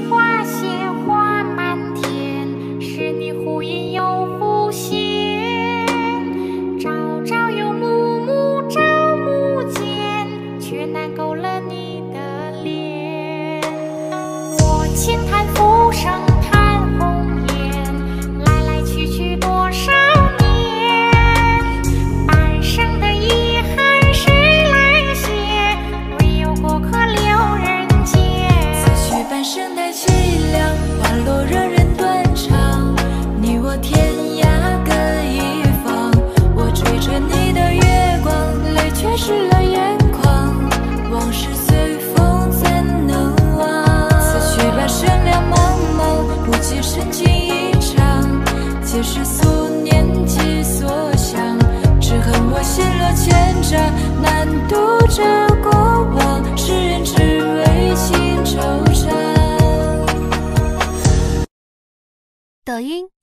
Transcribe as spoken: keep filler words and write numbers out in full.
花谢花满天，是你忽隐又忽现。朝朝有暮，暮朝暮见，却难勾勒你的脸。我轻弹浮生叹红颜，来来去去多少年，半生的遗憾谁来写？唯有过客留人间。 此去半生太凄凉，花落人人断肠。你我天涯各一方，我追着你的月光，泪却湿了眼眶。往事随风怎能忘？此去半生两茫茫，不及深情一场。皆是素念及所想，只恨我陷了千札，难渡这过往。世人只为情惆怅。 抖音。